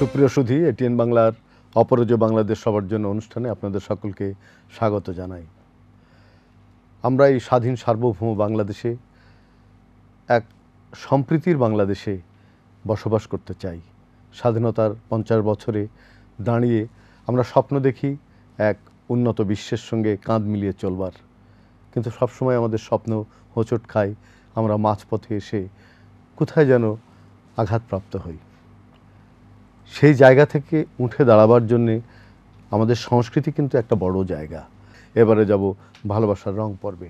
সুপ্রিয় সুধী এটিএন বাংলার অপরাজেয় বাংলাদেশ সবার জন্য অনুষ্ঠানে আপনাদের সকলকে স্বাগত জানাই। আমরা এই স্বাধীন সার্বভৌম বাংলাদেশে এক সম্প্রীতির বাংলাদেশে বসবাস করতে চাই। স্বাধীনতার 50 বছরে দাঁড়িয়ে আমরা স্বপ্ন দেখি এক উন্নত বিশ্বের সঙ্গে কাঁধ মিলিয়ে চলবার, কিন্তু সবসময় আমাদের স্বপ্ন হোঁচট খায়। আমরা মাঝপথে এসে কোথায় যেন আঘাতপ্রাপ্ত হই। সেই জায়গা থেকে উঠে দাঁড়াবার জন্যে আমাদের সংস্কৃতি কিন্তু একটা বড় জায়গা। এবারে যাব ভালোবাসার রং পর্বে।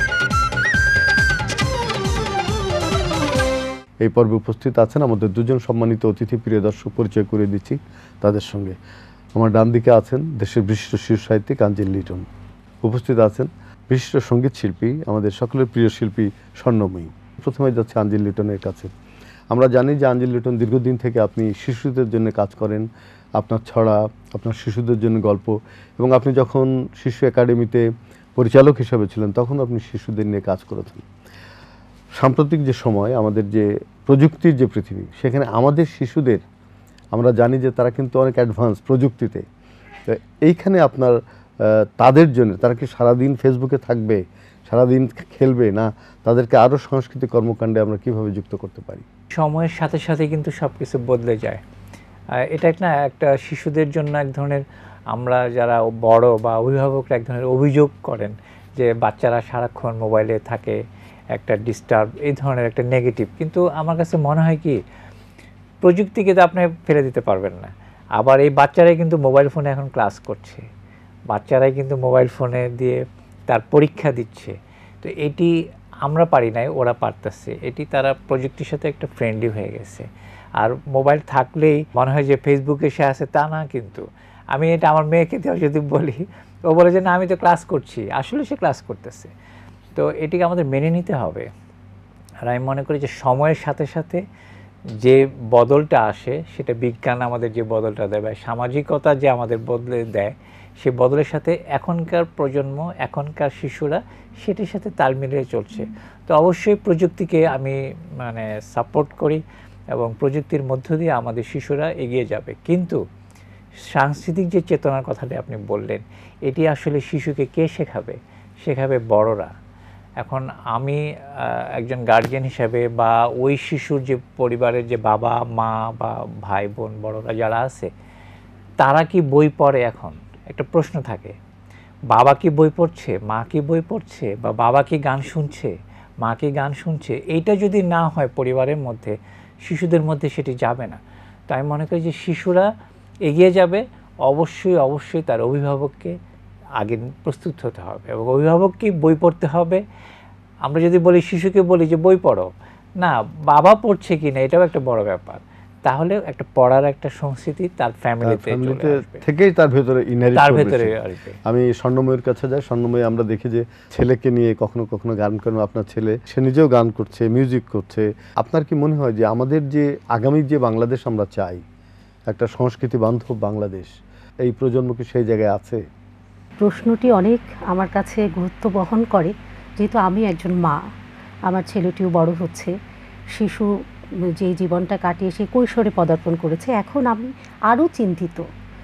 এই পর্বে উপস্থিত আছেন আমাদের দুজন সম্মানিত অতিথি। প্রিয় দর্শক, পরিচয় করে দিচ্ছি তাদের সঙ্গে। আমার ডান দিকে আছেন দেশের বিশিষ্ট শিশু সাহিত্যিক আঞ্জিল লিটন। উপস্থিত আছেন বিশিষ্ট সঙ্গীত শিল্পী, আমাদের সকলের প্রিয় শিল্পী স্বর্ণময়ী। প্রথমে যাচ্ছে আঞ্জিল লিটনের কাছে। আমরা জানি যে আঞ্জিল লিটন দীর্ঘদিন থেকে আপনি শিশুদের জন্য কাজ করেন। আপনার ছড়া, আপনার শিশুদের জন্য গল্প, এবং আপনি যখন শিশু একাডেমিতে পরিচালক হিসেবে ছিলেন তখন আপনি শিশুদের নিয়ে কাজ করেছেন। সাম্প্রতিক যে সময়, আমাদের যে প্রযুক্তির যে পৃথিবী, সেখানে আমাদের শিশুদের আমরা জানি যে তারা কিন্তু অনেক অ্যাডভান্স প্রযুক্তিতে। এইখানে আপনার তাদের জন্য, তারা কি সারাদিন ফেসবুকে থাকবে, সারাদিন খেলবে, না তাদেরকে আরও সাংস্কৃতিক কর্মকাণ্ডে আমরা কিভাবে যুক্ত করতে পারি? সময়ের সাথে সাথে কিন্তু সব কিছু বদলে যায়। এটা একটা শিশুদের জন্য এক ধরনের, আমরা যারা বড় বা অভিভাবকরা এক ধরনের অভিযোগ করেন যে বাচ্চারা সারাক্ষণ মোবাইলে থাকে, একটা ডিস্টার্ব, এই ধরনের একটা নেগেটিভ। কিন্তু আমার কাছে মনে হয় কি, প্রযুক্তিকে তো আপনি ফেলে দিতে পারবেন না। আবার এই বাচ্চারাই কিন্তু মোবাইল ফোনে এখন ক্লাস করছে, বাচ্চারাই কিন্তু মোবাইল ফোনে দিয়ে তার পরীক্ষা দিচ্ছে। তো এটি আমরা পারি নাই, ওরা পারতেছে। এটি তারা প্রযুক্তির সাথে একটা ফ্রেন্ডলি হয়ে গেছে। আর মোবাইল থাকলেই মনে হয় যে ফেসবুকে সে আছে, তা না। কিন্তু আমি এটা আমার মেয়েকে যদি বলি, ও বলে যে না, আমি তো ক্লাস করছি, আসলে সে ক্লাস করতেছে। তো এটিকে আমাদের মেনে নিতে হবে। আর আমি মনে করি যে সময়ের সাথে সাথে যে বদলটা আসে, সেটা বিজ্ঞান আমাদের যে বদলটা দেয়, বা সামাজিকতা যে আমাদের বদলে দেয়, সে বদলের সাথে এখনকার প্রজন্ম, এখনকার শিশুরা সেটির সাথে তাল মিলিয়ে চলছে। তো অবশ্যই প্রযুক্তিকে আমি সাপোর্ট করি, এবং প্রযুক্তির মধ্য দিয়ে আমাদের শিশুরা এগিয়ে যাবে। কিন্তু সাংস্কৃতিক যে চেতনার কথাটা আপনি বললেন, এটি আসলে শিশুকে কে শেখাবে? শেখাবে বড়রা। এখন আমি একজন গার্জিয়ান হিসাবে, বা ওই শিশুর যে পরিবারের যে বাবা মা বা ভাই বোন বড়রা যারা আছে, তারা কি বই পড়ে? এখন একটা প্রশ্ন থাকে, বাবা কি বই পড়ছে, মা কি বই পড়ছে, বা বাবা কি গান শুনছে, মা কি গান শুনছে? এইটা যদি না হয় পরিবারের মধ্যে, শিশুদের মধ্যে সেটি যাবে না। তো আমি মনে করি যে শিশুরা এগিয়ে যাবে, অবশ্যই অবশ্যই তার অভিভাবককে আগে প্রস্তুত হতে হবে, এবং অভিভাবককে বই পড়তে হবে। আমরা যদি বলি, শিশুকে বলি যে বই পড়ো, না, বাবা পড়ছে কি না এটাও একটা বড় ব্যাপার। তাহলে একটা পড়ার একটা সংস্কৃতি তার ফ্যামিলিতে থেকেই তার ভেতরে আসবে। আমি স্বর্ণময়ের কাছে যাই। স্বর্ণময়, আমরা দেখি যে ছেলেকে নিয়ে কখনো কখনো গান করেন। আপনার ছেলে, সে নিজেও গান করছে, মিউজিক করছে। আপনার কি মনে হয় যে আমাদের যে আগামী যে বাংলাদেশ আমরা চাই, একটা সংস্কৃতি বান্ধব বাংলাদেশ, এই প্রজন্ম কি সেই জায়গায় আছে? প্রশ্নটি অনেক আমার কাছে গুরুত্ব বহন করে, যেহেতু আমি একজন মা। আমার ছেলেটিও বড় হচ্ছে, শিশু যে জীবনটা কাটিয়ে সে কৈশোরে পদার্পণ করেছে। এখন আমি আরও চিন্তিত,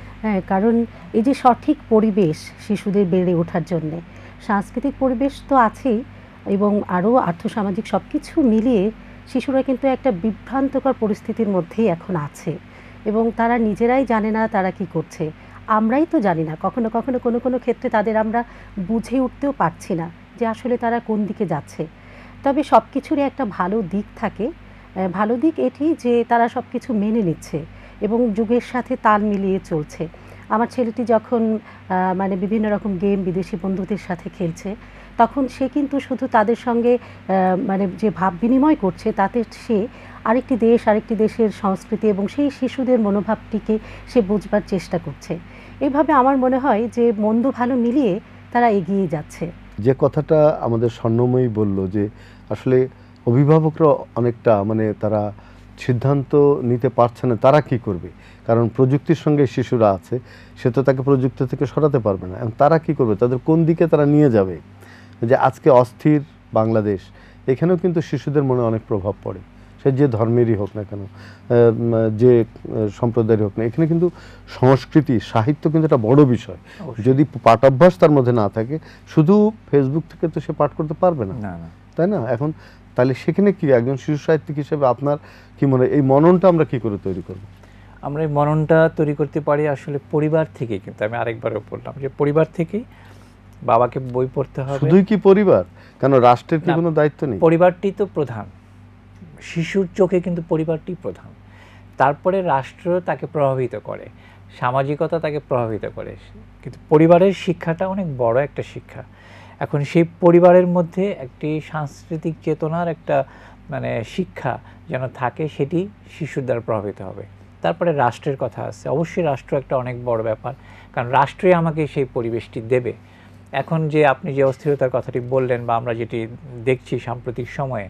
কারণ এই যে সঠিক পরিবেশ শিশুদের বেড়ে ওঠার জন্যে, সাংস্কৃতিক পরিবেশ তো আছেই, এবং আরও আর্থসামাজিক সব কিছু মিলিয়ে শিশুরা কিন্তু একটা বিভ্রান্তকর পরিস্থিতির মধ্যেই এখন আছে, এবং তারা নিজেরাই জানে না তারা কি করছে। আমরাই তো জানি না, কখনো কখনো কোনো কোনো ক্ষেত্রে তাদের আমরা বুঝে উঠতেও পারছি না যে আসলে তারা কোন দিকে যাচ্ছে। তবে সব কিছুরই একটা ভালো দিক থাকে। ভালো দিক এটি যে তারা সব কিছু মেনে নিচ্ছে এবং যুগের সাথে তাল মিলিয়ে চলছে। আমার ছেলেটি যখন বিভিন্ন রকম গেম বিদেশি বন্ধুদের সাথে খেলছে, তখন সে কিন্তু শুধু তাদের সঙ্গে যে ভাব বিনিময় করছে, তাতে সে আরেকটি দেশের সংস্কৃতি এবং সেই শিশুদের মনোভাবটিকে সে বুঝবার চেষ্টা করছে। এইভাবে আমার মনে হয় যে মন্দ ভালো মিলিয়ে তারা এগিয়ে যাচ্ছে। যে কথাটা আমাদের স্বর্ণময়ী বলল, যে আসলে অভিভাবকরা অনেকটা তারা সিদ্ধান্ত নিতে পারছে না তারা কি করবে, কারণ প্রযুক্তির সঙ্গে শিশুরা আছে, সে তো তাকে প্রযুক্তি থেকে সরাতে পারবে না। এবং তারা কি করবে, তাদের কোন দিকে তারা নিয়ে যাবে? যে আজকে অস্থির বাংলাদেশ, এখানেও কিন্তু শিশুদের মনে অনেক প্রভাব পড়ে। সে যে ধর্মেরই হোক না কেন, যে সম্প্রদায়ের হোক না, এখানে কিন্তু সংস্কৃতি সাহিত্য কিন্তু একটা বড় বিষয়। যদি পাঠাভ্যাস তার মধ্যে না থাকে, শুধু ফেসবুক থেকে তো সে পাঠ করতে পারবে না, তাই না? এখন তাহলে সেখানে কি একজন শিশু সাহিত্যিক হিসেবে আপনার কি মনে হয় এই মননটা আমরা কি করে তৈরি করব? আমরা এই মননটা তৈরি করতে পারি আসলে পরিবার থেকে। কিন্তু আমি আরেকবারও বললাম যে পরিবার থেকেই বাবাকে বই পড়তে হবে। শুধুই কি পরিবার, কেন রাষ্ট্রের কি কোনো দায়িত্ব নেই? পরিবারটি তো প্রধান, শিশুর চোখে কিন্তু পরিবারটি প্রধান, তারপরে রাষ্ট্র তাকে প্রভাবিত করে, সামাজিকতা তাকে প্রভাবিত করে, কিন্তু পরিবারের শিক্ষাটা অনেক বড় একটা শিক্ষা। এখন সেই পরিবারের মধ্যে একটি সাংস্কৃতিক চেতনার একটা মানে শিক্ষা যেন থাকে, সেটি শিশুর দ্বারা প্রভাবিত হবে। তারপরে রাষ্ট্রের কথা আছে, অবশ্যই রাষ্ট্র একটা অনেক বড় ব্যাপার, কারণ রাষ্ট্রই আমাকে সেই পরিবেশটি দেবে। এখন যে আপনি যে অস্থিরতার কথাটি বললেন বা আমরা যেটি দেখছি সাম্প্রতিক সময়ে,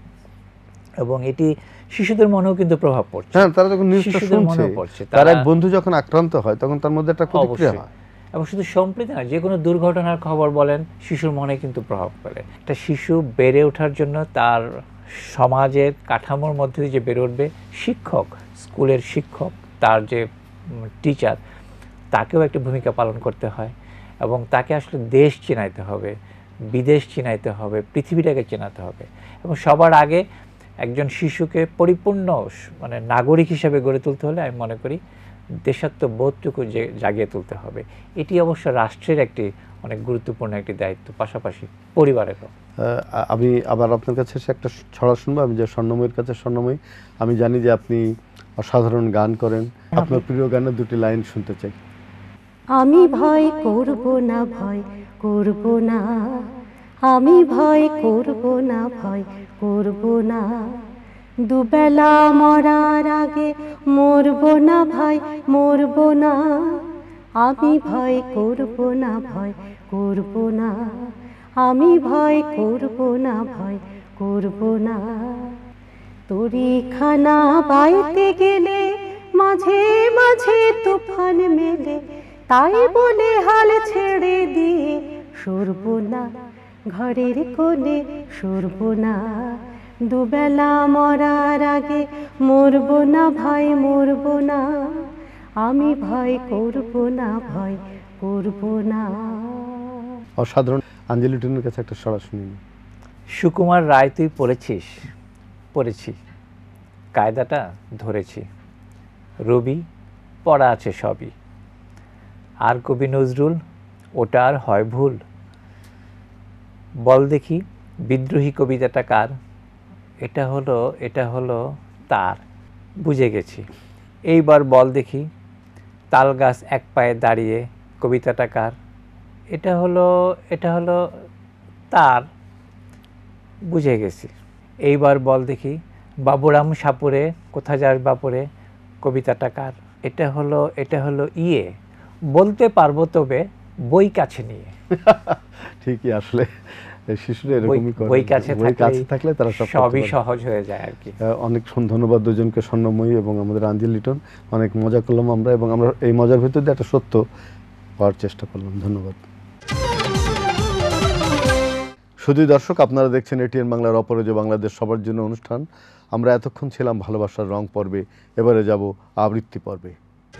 এবং এটি শিশুদের মনেও কিন্তু প্রভাব পড়ছে। হ্যাঁ, তারা যখন নিউজটা শুনছে, তার এক বন্ধু যখন আক্রান্ত হয় তখন তার মধ্যে একটা প্রতিক্রিয়া হয়। এবং শুধু সম্প্রীতি না, যে কোনো দুর্ঘটনার খবর বলেন, শিশুর মনে কিন্তু প্রভাব ফেলে। একটা শিশু বেড়ে ওঠার জন্য তার সমাজের কাঠামোর মধ্যে দিয়ে যে বেড়ে উঠবে, শিক্ষক, স্কুলের শিক্ষক, তার যে টিচার, তাকেও একটা ভূমিকা পালন করতে হয়, এবং তাকে আসলে দেশ চিনাইতে হবে, বিদেশ চিনাইতে হবে, পৃথিবীটাকে চেনাতে হবে। এবং সবার আগে একজন শিশুকে পরিপূর্ণ মানে নাগরিক হিসেবে গড়ে তুলতে হলে আমি মনে করি দেশাত্মবোধটুকু জাগিয়ে তুলতে হবে। এটি অবশ্য রাষ্ট্রের একটি অনেক গুরুত্বপূর্ণ একটি দায়িত্ব, পাশাপাশি পরিবারেরও। আমি আবার আপনার কাছে একটা ছড়া শুনবো। আমি যে স্বর্ণময়ীর কাছে স্বর্ণময়ী, আমি জানি যে আপনি অসাধারণ গান করেন, আপনার প্রিয় গানের দুটি লাইন শুনতে চাই। আমি ভয় করব না, ভয় করব না, আমি ভয় করব না, ভয় করব না, দুবেলা মরার আগে মরব না ভাই, মরব না, আমি ভয় করব না, ভয় করব না, আমি ভয় করব না, ভয় করব না। তরিখানা বাইতে গেলে মাঝে মাঝে তুফান মেলে, তাই বলে হাল ছেড়ে দিয়ে সরব না, ঘরের কোণে সরব না, দুবেলা মরার আগে মরব না ভাই, মরব না, আমি ভয় করব না, ভয় করব না। অসাধারণ। আঞ্জলি টুনির কাছে একটা ছড়া শুনিনি। সুকুমার রায় তুই পড়েছিস? পড়েছি, কায়দাটা ধরেছি, রবি পড়া আছে সবই, আর কবি নজরুল ওটা আর হয় ভুল, বল দেখি বিদ্রোহী কবিতাটা কার? এটা হলো তার, বুঝে গেছি। এইবার বল দেখি তাল গাছ এক পায়ে দাঁড়িয়ে কবিতাটা কার? এটা হলো তার, বুঝে গেছি। এইবার বল দেখি বাবুরাম সাপুরে কোথা যাস বাপুরে কবিতাটা কার? এটা হলো ইয়ে, বলতে পারবো তবে বই কাছে নিয়ে। ঠিকই, আসলে শিশুরা এরকমই করে, বই কাছে থাকলে তারা সবই সহজ হয়ে যায় আর কি। অনেক ধন্যবাদ দুজনকে, স্বর্ণময়ী এবং আমাদের আঞ্জলি লিটন। অনেক মজা করলাম আমরা, এবং আমরা এই মজার ভিতর দিয়ে একটা সত্য পাওয়ার চেষ্টা করলাম। ধন্যবাদ। শুধু দর্শক, আপনারা দেখছেন এটিএন বাংলার অপরাজয় বাংলাদেশ সবার জন্য অনুষ্ঠান। আমরা এতক্ষণ ছিলাম ভালোবাসার রং পর্বে, এবারে যাব আবৃত্তি পর্বে।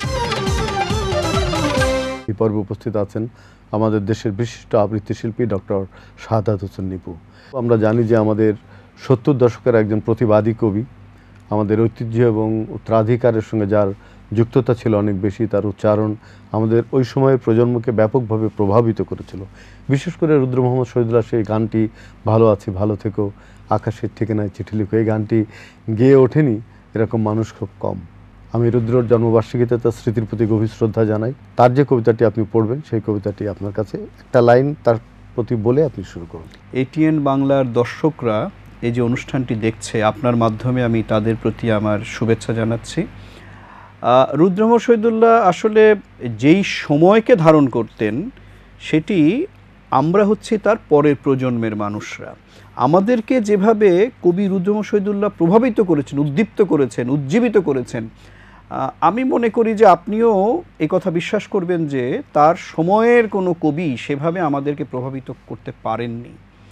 এই পর্বে উপস্থিত আছেন আমাদের দেশের বিশিষ্ট আবৃত্তি শিল্পী ডক্টর শাহাদাত হোসেন নিপু। আমরা জানি যে আমাদের 70 দশকের একজন প্রতিবাদী কবি, আমাদের ঐতিহ্য এবং উত্তরাধিকারের সঙ্গে যার যুক্ততা ছিল অনেক বেশি, তার উচ্চারণ আমাদের ওই সময়ের প্রজন্মকে ব্যাপকভাবে প্রভাবিত করেছিল। বিশেষ করে রুদ্র মোহাম্মদ শহীদুল্লাহ সেই গানটি ভালো আছি ভালো থেকো, আকাশের ঠিকানায় চিঠি লিখো, এই গানটি গেয়ে ওঠেনি এরকম মানুষ খুব কম। আমি রুদ্রর জন্মবার্ষিকীতে তার স্মৃতির প্রতি গভীর শ্রদ্ধা জানাই। তার যে কবিতাটি আপনি পড়বেন সেই কবিতাটি আপনার কাছে একটা লাইন তার প্রতি বলে আপনি শুরু করুন। এটিএন বাংলার দর্শকরা এই যে অনুষ্ঠানটি দেখছে, আপনার মাধ্যমে আমি তাদের প্রতি আমার শুভেচ্ছা জানাচ্ছি। রুদ্র মোহাম্মদ শহীদুল্লাহ আসলে যেই সময়কে ধারণ করতেন সেটি আমরা হচ্ছি তার পরের প্রজন্মের মানুষরা। আমাদেরকে যেভাবে কবি রুদ্র মোহাম্মদ শহীদুল্লাহ প্রভাবিত করেছেন, উদ্দীপ্ত করেছেন, উজ্জীবিত করেছেন, আমি মনে করি যে আপনিও এই কথা বিশ্বাস করবেন যে তার সময়ের কোনো কবি সেভাবে আমাদেরকে প্রভাবিত করতে পারেননি।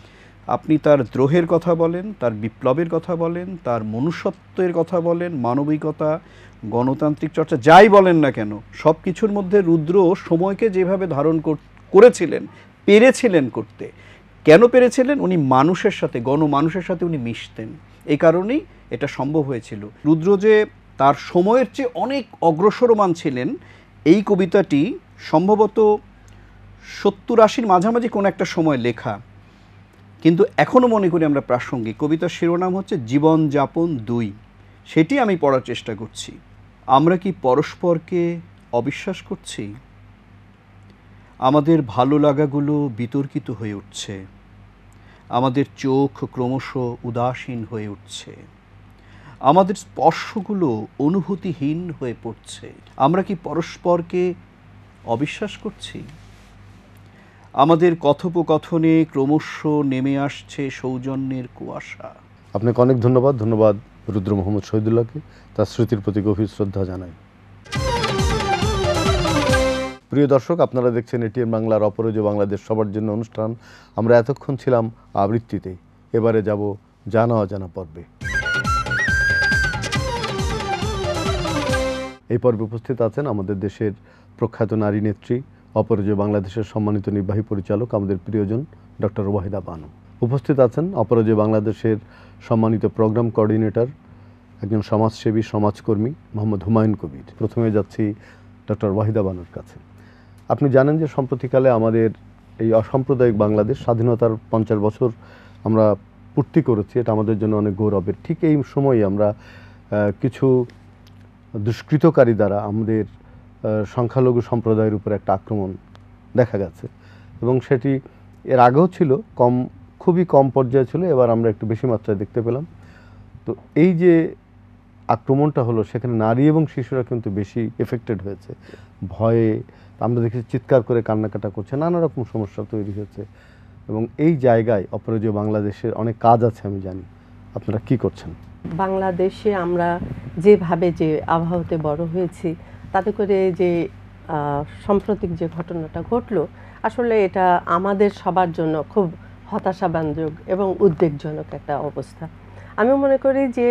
আপনি তার দ্রোহের কথা বলেন, তার বিপ্লবের কথা বলেন, তার মনুষ্যত্বের কথা বলেন, মানবিকতা, গণতান্ত্রিক চর্চা, যাই বলেন না কেন, সব কিছুর মধ্যে রুদ্র সময়কে যেভাবে ধারণ করেছিলেন, পেরেছিলেন করতে। কেন পেরেছিলেন? উনি মানুষের সাথে, গণমানুষের সাথে উনি মিশতেন, এই কারণেই এটা সম্ভব হয়েছিল। রুদ্র যে তার সময়ের চেয়ে অনেক অগ্রসরমান ছিলেন, এই কবিতাটি সম্ভবত 70-80 মাঝামাঝি কোনো একটা সময় লেখা, কিন্তু এখনও মনে করি আমরা প্রাসঙ্গিক। কবিতার শিরোনাম হচ্ছে জীবনযাপন 2। সেটি আমি পড়ার চেষ্টা করছি। আমরা কি পরস্পরকে অবিশ্বাস করছি? আমাদের ভালো লাগাগুলো বিতর্কিত হয়ে উঠছে, আমাদের চোখ ক্রমশ উদাসীন হয়ে উঠছে, আমাদের স্পর্শগুলো অনুভূতিহীন হয়ে পড়ছে। আমরা কি পরস্পরকে অবিশ্বাস করছি? আমাদের কথোপকথনে ক্রমশ নেমে আসছে সৌজন্যের কুয়াশা। আপনাকে অনেক ধন্যবাদ রুদ্র মোহাম্মদ শহীদুল্লাহকে। তার স্মৃতির প্রতি গভীর শ্রদ্ধা জানাই। প্রিয় দর্শক, আপনারা দেখছেন এটিএন বাংলার অপরাজেয় বাংলাদেশ সবার জন্য অনুষ্ঠান। আমরা এতক্ষণ ছিলাম আবৃত্তিতে, এবারে যাব জানা অজানা পর্বে। এই পর্বে উপস্থিত আছেন আমাদের দেশের প্রখ্যাত নারী নেত্রী, অপরাজেয় বাংলাদেশের সম্মানিত নির্বাহী পরিচালক, আমাদের প্রিয়জন ডক্টর ওয়াহিদা বানু। উপস্থিত আছেন অপরাজেয় বাংলাদেশের সম্মানিত প্রোগ্রাম কোঅর্ডিনেটর, একজন সমাজসেবী, সমাজকর্মী মোহাম্মদ হুমায়ুন কবির। প্রথমে যাচ্ছি ডক্টর ওয়াহিদা বানুর কাছে। আপনি জানেন যে সম্প্রতিকালে আমাদের এই অসাম্প্রদায়িক বাংলাদেশ স্বাধীনতার 50 বছর আমরা পূর্তি করেছি। এটা আমাদের জন্য অনেক গৌরবের। ঠিক এই সময়ে আমরা কিছু দুষ্কৃতকারী দ্বারা আমাদের সংখ্যালঘু সম্প্রদায়ের উপর একটা আক্রমণ দেখা গেছে, এবং সেটি এর আগেও ছিল, খুবই কম পর্যায়ে ছিল, এবার আমরা একটু বেশি মাত্রায় দেখতে পেলাম। তো এই যে আক্রমণটা হলো, সেখানে নারী এবং শিশুরা কিন্তু বেশি এফেক্টেড হয়েছে। ভয়ে আমরা দেখেছি চিৎকার করে কান্নাকাটা করছে, নানা রকম সমস্যা তৈরি হয়েছে। এবং এই জায়গায় অপরাজেয় বাংলাদেশের অনেক কাজ আছে, আমি জানি। আপনারা কি করছেন? বাংলাদেশে আমরা যেভাবে যে আবহাওয়াতে বড় হয়েছি, তাতে করে যে সাম্প্রতিক যে ঘটনাটা ঘটলো, আসলে এটা আমাদের সবার জন্য খুব হতাশাব্যঞ্জক এবং উদ্বেগজনক একটা অবস্থা। আমি মনে করি যে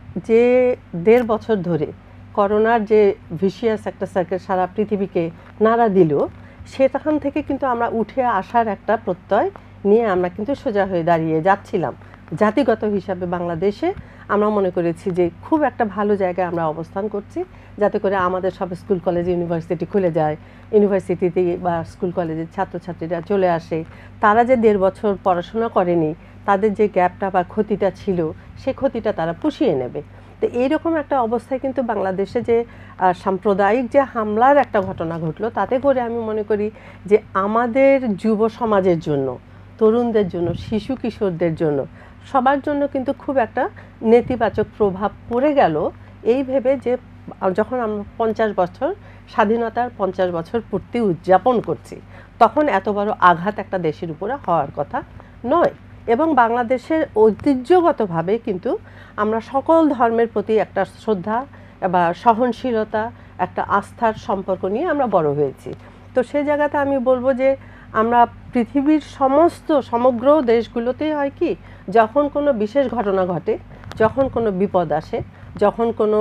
1.5 বছর ধরে করোনার যে ভিশিয়াস একটা সার্কেল সারা পৃথিবীকে নাড়া দিল, সেখান থেকে কিন্তু আমরা উঠে আসার একটা প্রত্যয় নিয়ে আমরা কিন্তু সোজা হয়ে দাঁড়িয়ে যাচ্ছিলাম। জাতিগত হিসাবে বাংলাদেশে আমরা মনে করেছি যে খুব একটা ভালো জায়গায় আমরা অবস্থান করছি, যাতে করে আমাদের সব স্কুল কলেজ ইউনিভার্সিটি খুলে যায়, ইউনিভার্সিটিতে বা স্কুল কলেজের ছাত্রছাত্রীরা চলে আসে। তারা যে 1.5 বছর পড়াশোনা করেনি, তাদের যে গ্যাপটা বা ক্ষতিটা ছিল, সে ক্ষতিটা তারা পুষিয়ে নেবে। তো এইরকম একটা অবস্থায় কিন্তু বাংলাদেশে যে সাম্প্রদায়িক যে হামলার একটা ঘটনা ঘটলো, তাতে করে আমি মনে করি যে আমাদের যুব সমাজের জন্য, তরুণদের জন্য, শিশু কিশোরদের জন্য, সবার জন্য কিন্তু খুব একটা নেতিবাচক প্রভাব পড়ে গেল। এই ভেবে যে যখন আমরা 50 বছর স্বাধীনতার 50 বছর পূর্তি উদযাপন করছি, তখন এত বড় আঘাত একটা দেশের উপরে হওয়ার কথা নয়। এবং বাংলাদেশের ঐতিহ্যগতভাবে কিন্তু আমরা সকল ধর্মের প্রতি একটা শ্রদ্ধা বা সহনশীলতা, একটা আস্থার সম্পর্ক নিয়ে আমরা বড় হয়েছি। তো সেই জায়গাতে আমি বলবো যে আমরা পৃথিবীর সমগ্র দেশগুলোতেই হয় কি, যখন কোনো বিশেষ ঘটনা ঘটে, যখন কোনো বিপদ আসে, যখন কোনো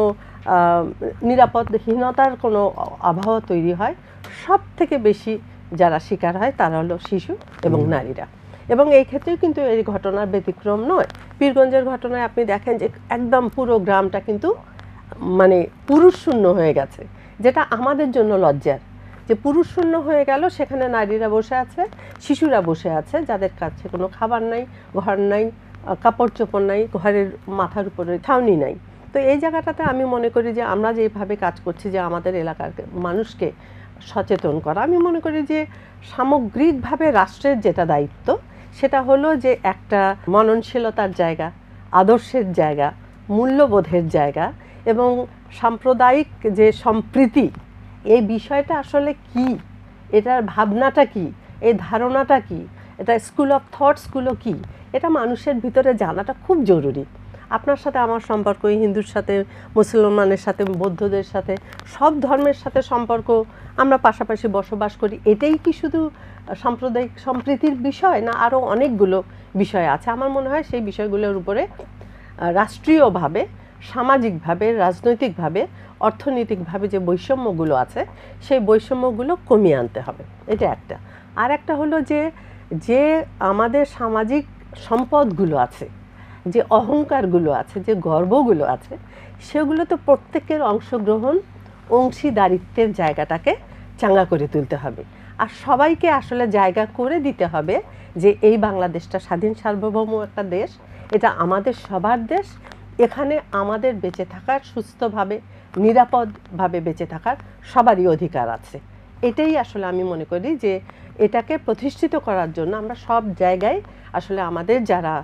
নিরাপদহীনতার কোনো আবহাওয়া তৈরি হয়, সব থেকে বেশি যারা শিকার হয় তারা হলো শিশু এবং নারীরা। এবং এই ক্ষেত্রেও কিন্তু এই ঘটনার ব্যতিক্রম নয়। পীরগঞ্জের ঘটনায় আপনি দেখেন যে একদম পুরো গ্রামটা কিন্তু মানে পুরুষ শূন্য হয়ে গেছে, যেটা আমাদের জন্য লজ্জার, যে পুরুষ শূন্য হয়ে গেল। সেখানে নারীরা বসে আছে, শিশুরা বসে আছে, যাদের কাছে কোনো খাবার নাই, ঘর নাই, কাপড় চোপড় নাই, ঘরের মাথার উপরে ছাউনি নাই। তো এই জায়গাটাতে আমি মনে করি যে আমরা যেভাবে কাজ করছি, যে আমাদের এলাকার মানুষকে সচেতন করা, আমি মনে করি যে সামগ্রিকভাবে রাষ্ট্রের যেটা দায়িত্ব, সেটা হলো যে একটা মননশীলতার জায়গা, আদর্শের জায়গা, মূল্যবোধের জায়গা এবং সাম্প্রদায়িক যে সম্প্রীতি, এই বিষয়টা আসলে কি, এটার ভাবনাটা কি, এই ধারণাটা কি, এটা স্কুল অফ থটসগুলো কি, এটা মানুষের ভিতরে জানাটা খুব জরুরি। আপনার সাথে আমার সম্পর্ক, হিন্দুর সাথে মুসলমানের সাথে বৌদ্ধদের সাথে সব ধর্মের সাথে সম্পর্ক, আমরা পাশাপাশি বসবাস করি, এটাই কি শুধু সাম্প্রদায়িক সম্প্রীতির বিষয় না আরও অনেকগুলো বিষয় আছে? আমার মনে হয় সেই বিষয়গুলোর উপরে রাষ্ট্রীয়ভাবে, সামাজিকভাবে, রাজনৈতিকভাবে, অর্থনৈতিকভাবে যে বৈষম্যগুলো আছে সেই বৈষম্যগুলো কমিয়ে আনতে হবে। এটা একটা। আর একটা হলো যে যে আমাদের সামাজিক সম্পদগুলো আছে, যে অহংকারগুলো আছে, যে গর্বগুলো আছে, সেগুলো তো প্রত্যেকের অংশগ্রহণ, অংশীদারিত্বের জায়গাটাকে চাঙ্গা করে তুলতে হবে। আর সবাইকে আসলে জায়গা করে দিতে হবে যে এই বাংলাদেশটা স্বাধীন সার্বভৌম একটা দেশ, এটা আমাদের সবার দেশ, এখানে আমাদের বেঁচে থাকার, সুস্থভাবে নিরাপদভাবে বেঁচে থাকার সবারই অধিকার আছে। এটাই আসলে আমি মনে করি যে এটাকে প্রতিষ্ঠিত করার জন্য আমরা সব জায়গায় আসলে আমাদের যারা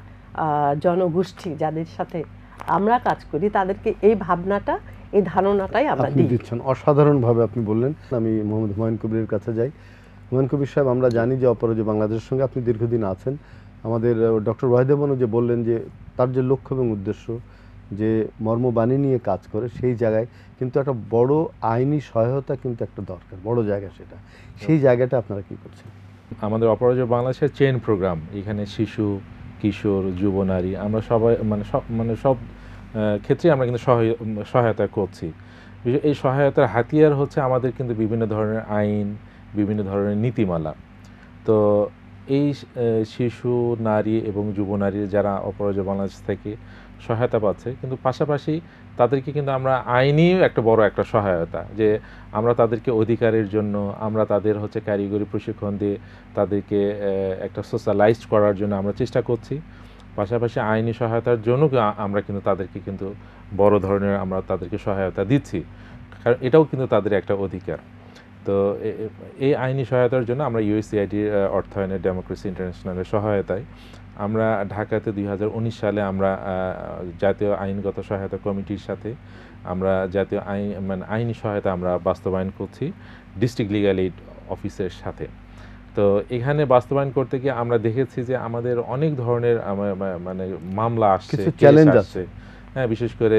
জনগোষ্ঠী, যাদের সাথে আমরা কাজ করি, তাদেরকে এই ভাবনাটা, এই ধারণাটাই আমরা দিচ্ছেন। অসাধারণভাবে আপনি বললেন। আমি মোহাম্মদ হুমায়ুন কবিরের কাছে যাই। হুমায়ুন কবির সাহেব, আমরা জানি যে অপরাজয় বাংলাদেশের সঙ্গে আপনি দীর্ঘদিন আছেন। আমাদের ডক্টর ওয়াহিদা বানু যে বললেন যে তার যে লক্ষ্য এবং উদ্দেশ্য, যে মর্মবাণী নিয়ে কাজ করে, সেই জায়গায় কিন্তু একটা বড় আইনি সহায়তা কিন্তু একটা দরকার, বড় জায়গা সেটা। সেই জায়গাটা আপনারা কি করছেন? আমাদের অপরাজয় বাংলাদেশের চেইন প্রোগ্রাম, এখানে শিশু, কিশোর, যুব, নারী, আমরা সবাই সব ক্ষেত্রে আমরা কিন্তু সহায়তা করছি। এই সহায়তার হাতিয়ার হচ্ছে আমাদের কিন্তু বিভিন্ন ধরনের আইন, বিভিন্ন ধরনের নীতিমালা। তো এই শিশু, নারী এবং যুব নারী যারা অপরাজয় বাংলাদেশ থেকে সহায়তা পাচ্ছে, কিন্তু পাশাপাশি তাদেরকে কিন্তু আমরা আইনি একটা বড় একটা সহায়তা, যে আমরা তাদেরকে অধিকারের জন্য আমরা তাদের হচ্ছে কারিগরি প্রশিক্ষণ দিয়ে তাদেরকে একটা সোশ্যালাইজড করার জন্য আমরা চেষ্টা করছি। পাশাপাশি আইনি সহায়তার জন্য আমরা কিন্তু তাদেরকে কিন্তু বড় ধরনের আমরা তাদেরকে সহায়তা দিচ্ছি, কারণ এটাও কিন্তু তাদের একটা অধিকার। তো এই আইনি সহায়তার জন্য আমরা ইউএসএআইডির অর্থায়নে ডেমোক্রেসি ইন্টারন্যাশনালের সহায়তায় আমরা ঢাকাতে 2019 সালে আমরা জাতীয় আইনগত সহায়তা কমিটির সাথে আমরা জাতীয় আইনি সহায়তা আমরা বাস্তবায়ন করছি ডিস্ট্রিক্ট লিগ্যাল এইড অফিসের সাথে। তো এখানে বাস্তবায়ন করতে গিয়ে আমরা দেখেছি যে আমাদের অনেক ধরনের মামলা আসছে, চ্যালেঞ্জ আছে। হ্যাঁ, বিশেষ করে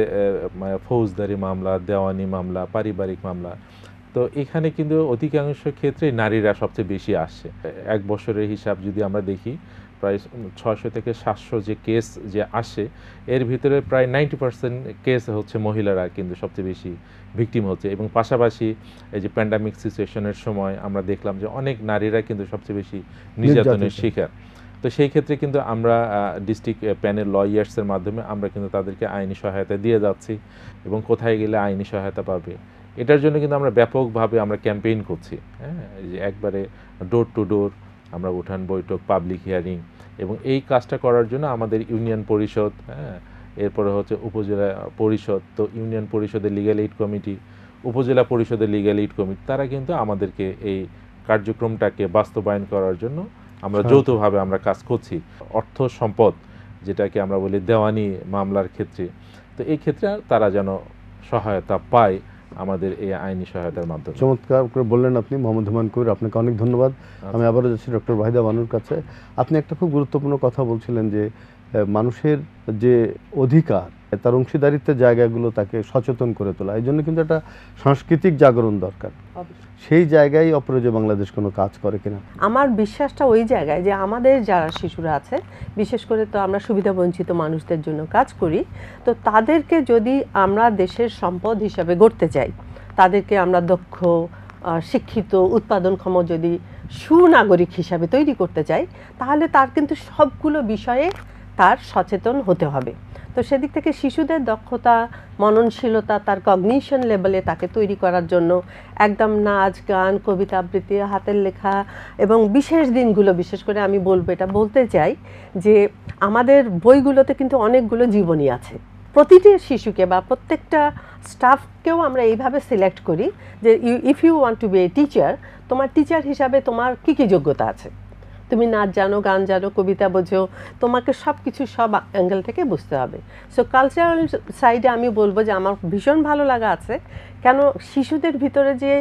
ফৌজদারি মামলা, দেওয়ানি মামলা, পারিবারিক মামলা। তো এখানে কিন্তু অধিকাংশ ক্ষেত্রে নারীরা সবচেয়ে বেশি আসছে। এক বছরের হিসাব যদি আমরা দেখি, প্রায় 600 থেকে 700 যে কেস যে আসে, এর ভিতরে প্রায় 90% কেস হচ্ছে মহিলারা কিন্তু সবচেয়ে বেশি ভিকটিম হচ্ছে। এবং পাশাপাশি এই যে প্যান্ডামিক সিচুয়েশনের সময় আমরা দেখলাম যে অনেক নারীরা কিন্তু সবচেয়ে বেশি নির্যাতনের শিকার। তো সেই ক্ষেত্রে কিন্তু আমরা ডিস্ট্রিক্ট প্যানেল লয়ার্সের মাধ্যমে আমরা কিন্তু তাদেরকে আইনি সহায়তা দিয়ে যাচ্ছি, এবং কোথায় গেলে আইনি সহায়তা পাবে এটার জন্য কিন্তু আমরা ব্যাপকভাবে আমরা ক্যাম্পেইন করছি। হ্যাঁ, যে একবারে ডোর টু ডোর আমরা উঠান বৈঠক, পাবলিক হিয়ারিং, এবং এই কাজটা করার জন্য আমাদের ইউনিয়ন পরিষদ, হ্যাঁ, এরপরে হচ্ছে উপজেলা পরিষদ, তো ইউনিয়ন পরিষদের লিগ্যাল এইড কমিটি, উপজেলা পরিষদের লিগ্যাল এইড কমিটি, তারা কিন্তু আমাদেরকে এই কার্যক্রমটাকে বাস্তবায়ন করার জন্য আমরা যৌথভাবে আমরা কাজ করছি। অর্থ সম্পদ যেটাকে আমরা বলি দেওয়ানি মামলার ক্ষেত্রে, তো এই ক্ষেত্রে তারা যেন সহায়তা পায় আমাদের এই আইনি সহায়তার মাধ্যমে। চমৎকার করে বললেন আপনি মোহাম্মদ হুমায়ুন কবির, আপনাকে অনেক ধন্যবাদ। আমি আবারও যাচ্ছি ডক্টর ওয়াহিদা বানুর কাছে। আপনি একটা খুব গুরুত্বপূর্ণ কথা বলছিলেন যে মানুষের যে অধিকার, তার অংশীদারিত্বের জায়গাগুলো তাকে সচেতন করে তোলা, এই জন্য কিন্তু একটা সাংস্কৃতিক জাগরণ দরকার। সেই জায়গায় অপরাজয় বাংলাদেশ কোনো কাজ করে কিনা? আমার বিশ্বাসটা ওই জায়গায় যে আমাদের যারা শিশুরা আছে, বিশেষ করে তো আমরা সুবিধা বঞ্চিত মানুষদের জন্য কাজ করি, তো তাদেরকে যদি আমরা দেশের সম্পদ হিসাবে গড়তে চাই, তাদেরকে আমরা দক্ষ, শিক্ষিত, উৎপাদনক্ষম যদি সুনাগরিক হিসাবে তৈরি করতে চাই, তাহলে তার কিন্তু সবগুলো বিষয়ে তার সচেতন হতে হবে। তো সেদিক থেকে শিশুদের দক্ষতা, মননশীলতা, তার কগনিশন লেভেলে তাকে তৈরি করার জন্য একদম নাচ, গান, কবিতা আবৃত্তি, হাতের লেখা, এবং বিশেষ দিনগুলো, বিশেষ করে আমি বলবো, এটা বলতে চাই যে আমাদের বইগুলোতে কিন্তু অনেকগুলো জীবনী আছে। প্রতিটি শিশুকে বা প্রত্যেকটা স্টাফকেও আমরা এইভাবে সিলেক্ট করি যে if you want to be a teacher, তোমার টিচার হিসাবে তোমার কী কী যোগ্যতা আছে, তুমি নাচ জানো, গান জানো, কবিতা বোঝো, তোমাকে সব কিছু সব অ্যাঙ্গেল থেকে বুঝতে হবে। সো কালচারাল সাইডে আমি বলবো যে আমার ভীষণ ভালো লাগা আছে, কেন শিশুদের ভিতরে যে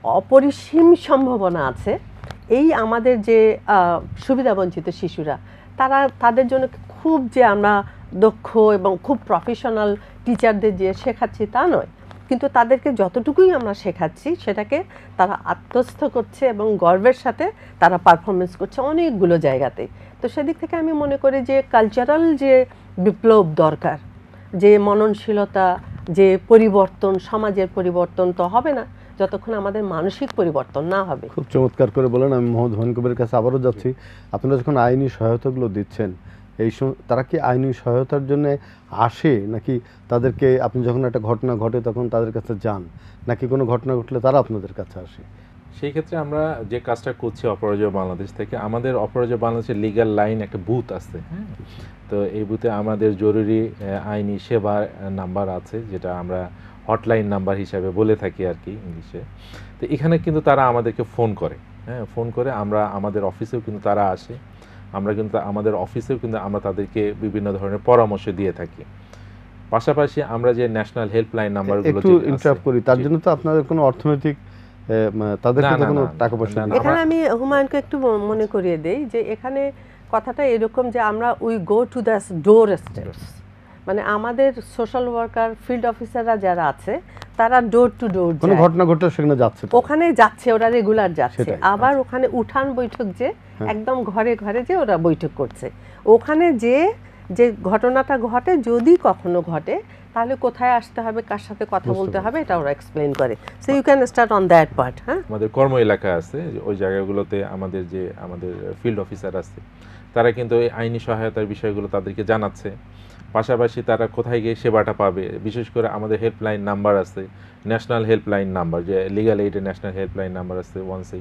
অপরিসীম সম্ভাবনা আছে, এই আমাদের যে সুবিধাবঞ্চিত শিশুরা, তাদের জন্য খুব যে আমরা দক্ষ এবং খুব প্রফেশনাল টিচারদের যে শেখাচ্ছি তা নয়, কিন্তু তাদেরকে যতটুকুই আমরা শেখাচ্ছি সেটাকে তারা আত্মস্থ করছে এবং গর্বের সাথে তারা পারফরমেন্স করছে অনেকগুলো জায়গাতে। তো সেদিক থেকে আমি মনে করি যে কালচারাল যে বিপ্লব দরকার, যে মননশীলতা, যে পরিবর্তন, সমাজের পরিবর্তন তো হবে না যতক্ষণ আমাদের মানসিক পরিবর্তন না হবে। খুব চমৎকার করে বলেন। আমি মোহাম্মদ হুমায়ুন কবিরের কাছে আবারও যাচ্ছি। আপনারা যখন আইনি সহায়তাগুলো দিচ্ছেন, তারা কি আইনি সহায়তার জন্য আসে, নাকি তাদেরকে আপনি যখন একটা ঘটনা ঘটে তখন তাদের কাছে যান, নাকি কোনো ঘটনা ঘটলে তারা আপনাদের কাছে আসে? সেই ক্ষেত্রে আমরা যে কাজটা করছি অপরাজয় বাংলাদেশ থেকে, আমাদের অপরাজয় বাংলাদেশের লিগ্যাল লাইন একটা বুথ আছে, হ্যাঁ। তো এই বুথে আমাদের জরুরি আইনি সেবা নাম্বার আছে, যেটা আমরা হটলাইন নাম্বার হিসাবে বলে থাকি আর কি ইংলিশে। তো এখানে কিন্তু তারা আমাদেরকে ফোন করে, হ্যাঁ, ফোন করে আমরা আমাদের অফিসেও কিন্তু তারা আসে, আমরা কিন্তু আমাদের অফিসেও কিন্তু আমরা তাদেরকে বিভিন্ন ধরনের পরামর্শ দিয়ে থাকি। পাশাপাশি আমরা যে ন্যাশনাল হেল্পলাইন নাম্বারগুলো একটু ইন্টারাপ্ট করি, তার জন্য তো আপনাদের কোনো অর্থনৈতিক তাদেরকে তো কোনো টাকা পয়সা নেই। এখানে আমি হুমায়ুনকে একটু মনে করিয়ে দেই যে এখানে কথাটা এরকম যে আমরা we go to the door steps, মানে আমাদের সোশ্যাল ওয়ার্কার, ফিল্ড অফিসাররা যারা আছে তারা ডোর টু ডোর, কোনো ঘটনা ঘটলে সেখানে যাচ্ছে, ওখানে যাচ্ছে, ওরা রেগুলার যাচ্ছে। আবার ওখানে উঠান বৈঠক যে একদম ঘরে ঘরে যে ওরা বৈঠক করছে, ওখানে যে ঘটনাটা ঘটে যদি কখনো ঘটে তাহলে কোথায় আসতে হবে, কার সাথে কথা বলতে হবে, এটা ওরা এক্সপ্লেইন করে। So you can start on that part. হ্যাঁ, আমাদের কর্ম এলাকা আছে, ওই জায়গাগুলোতে আমাদের ফিল্ড অফিসার আছে, তারা কিন্তু এই আইনি সহায়তার বিষয়গুলো তাদেরকে জানাচ্ছে। পাশাপাশি তারা কোথায় গিয়ে সেবাটা পাবে, বিশেষ করে আমাদের হেল্পলাইন নাম্বার আছে, ন্যাশনাল হেল্পলাইন নাম্বার, যে লিগ্যাল এইডের ন্যাশনাল হেল্পলাইন নাম্বার আছে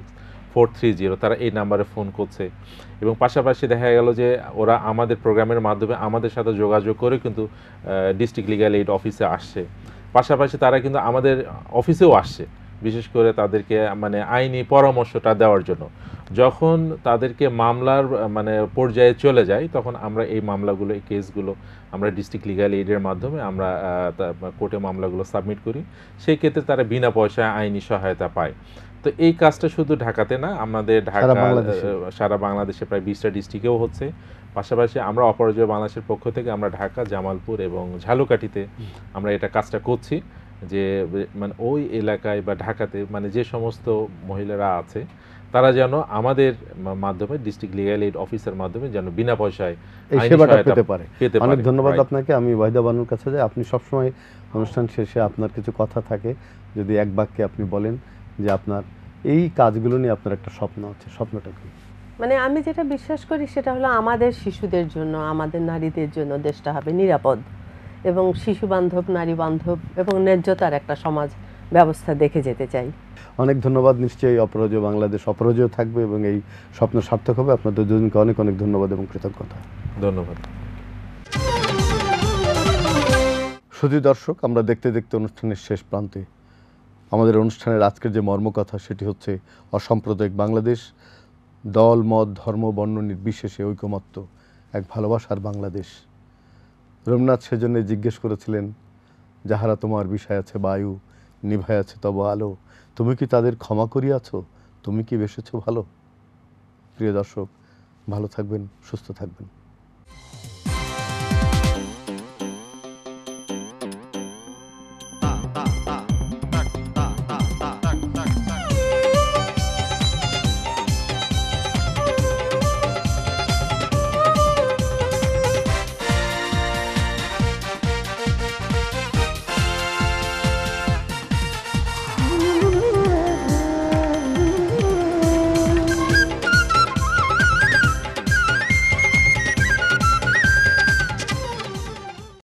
16430, তারা এই নাম্বারে ফোন করছে। এবং পাশাপাশি দেখা গেল যে ওরা আমাদের প্রোগ্রামের মাধ্যমে আমাদের সাথে যোগাযোগ করে কিন্তু ডিস্ট্রিক্ট লিগ্যাল এইড অফিসে আসছে। পাশাপাশি তারা কিন্তু আমাদের অফিসেও আসছে, বিশেষ করে তাদেরকে মানে আইনি পরামর্শটা দেওয়ার জন্য। যখন তাদেরকে মামলার পর্যায়ে চলে যায়, তখন আমরা এই মামলাগুলো, এই কেসগুলো আমরা ডিস্ট্রিক্ট লিগ্যাল এইডের মাধ্যমে আমরা কোর্টে মামলাগুলো সাবমিট করি। সেই ক্ষেত্রে তারা বিনা পয়সায় আইনি সহায়তা পায়। তো এই কাজটা শুধু ঢাকাতে না, আমাদের সারা বাংলাদেশে প্রায় 20টা ডিস্ট্রিক্টেও হচ্ছে। পাশাপাশি আমরা অপরাজয় বাংলাদেশের পক্ষ থেকে আমরা ঢাকা, জামালপুর এবং ঝালকাঠিতে আমরা এটা কাজটা করছি, যে মানে ওই এলাকায় বা ঢাকাতে যে সমস্ত মহিলারা আছে তারা যেন আমাদের মাধ্যমে, ডিস্ট্রিক্ট লিগ্যাল এইড অফিসের মাধ্যমে যেন বিনা পয়সায় এই সেবাটা পেতে পারে। অনেক ধন্যবাদ আপনাকে। আমি ওয়াহিদা বানুর কাছে যাই। আপনি সবসময় অনুষ্ঠান শেষে আপনার কিছু কথা থাকে, যদি এক বাক্যে আপনি বলেন যে আপনার এই কাজগুলো নিয়ে আপনার একটা স্বপ্ন আছে, স্বপ্নটা কি? মানে আমি যেটা বিশ্বাস করি সেটা হলো আমাদের শিশুদের জন্য, আমাদের নারীদের জন্য দেশটা হবে নিরাপদ এবং শিশু বান্ধব, নারী বান্ধব এবং ন্যায্যতার একটা সমাজ ব্যবস্থা দেখে যেতে চাই। অনেক ধন্যবাদ। নিশ্চয়ই অপরাজয় বাংলাদেশ অপরাজয় থাকবে এবং এই স্বপ্ন সার্থক হবে। আপনাদের দুজনকে অনেক অনেক ধন্যবাদ এবং কৃতজ্ঞতা। ধন্যবাদ। শুধু দর্শক, আমরা দেখতে দেখতে অনুষ্ঠানের শেষ প্রান্তে। আমাদের অনুষ্ঠানের আজকের যে মর্মকথা সেটি হচ্ছে অসাম্প্রদায়িক বাংলাদেশ, দল, মত, ধর্ম, বর্ণ নির্বিশেষে ঐকমত্য, এক ভালোবাসার বাংলাদেশ। রবীন্দ্রনাথ সেজন্য জিজ্ঞেস করেছিলেন, যাহারা তোমার বিষয় আছে বায়ু, নিভায় আছে তব আলো, তুমি কি তাদের ক্ষমা করিয়াছ, তুমি কি বেসেছ ভালো? প্রিয় দর্শক, ভালো থাকবেন, সুস্থ থাকবেন।